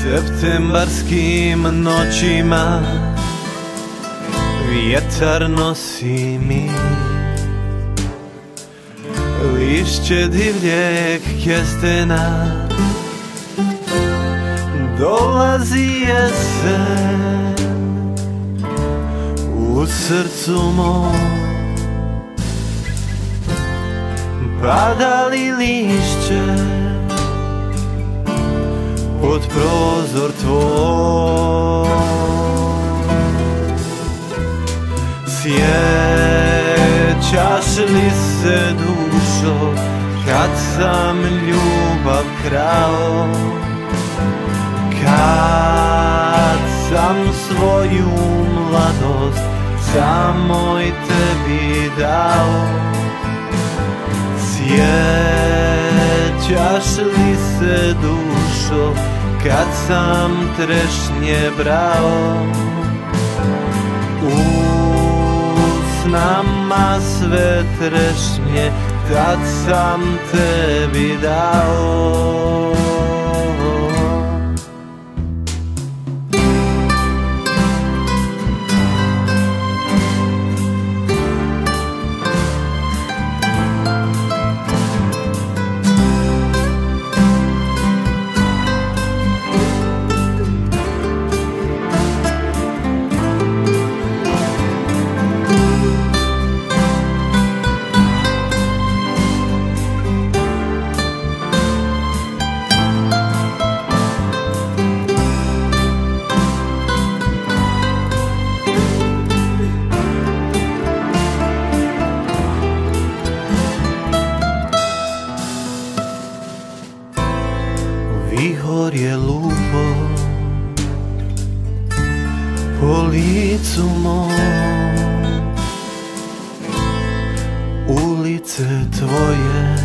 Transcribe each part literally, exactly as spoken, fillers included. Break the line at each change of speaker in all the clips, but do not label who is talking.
Septembarskim noćima vjetar nosi mi lišće divljeg kestena. Dolazi jesen u srcu mom, pada li lišće pod prozor tvoj. Sjećaš li se, dušo, kad sam ljubav krao, kad sam svoju mladost samoj tebi dao? Sjećaš li se, dušo, kad sam trešnje brao? U snama sve trešnje tad sam tebi dao. Vihor je lupo po licu mom, ulice tvoje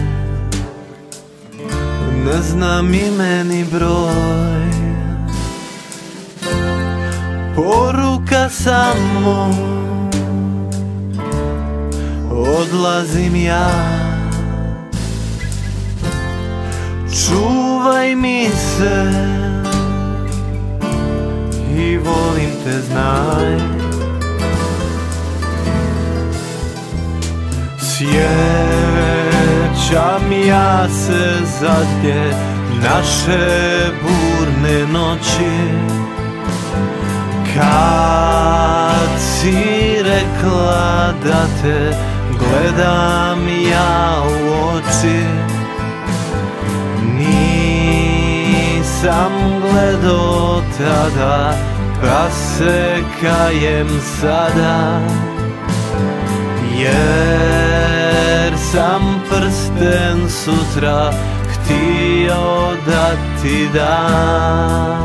ne znam ime ni broj. Poruka samo, odlazim ja. Čuvaj mi se i volim te, znaj. Sjećam ja se zadnje naše burne noći, kad si rekla da te gledam ja u oči. Nisam gledao tada, pa se kajem sada, jer sam prsten sutra htio da ti dam.